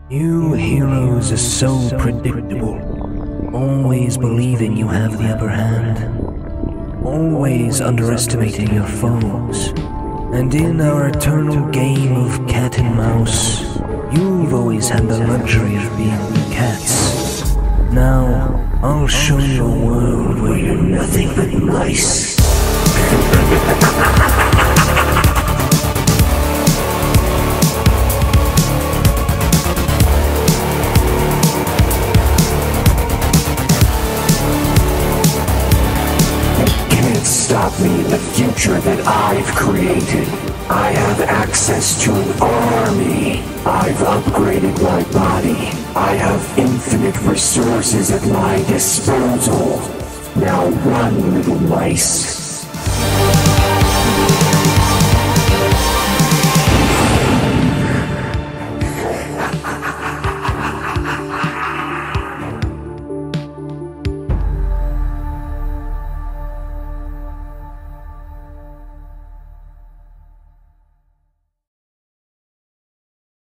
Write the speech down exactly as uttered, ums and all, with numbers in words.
You heroes are so predictable, always believing you have the upper hand, always underestimating your foes. And in our eternal game of cat and mouse, you've always had the luxury of being cats. Now, I'll show you a world where you're nothing but mice. Stop me in the future that I've created. I have access to an army. I've upgraded my body. I have infinite resources at my disposal. Now run, little mice.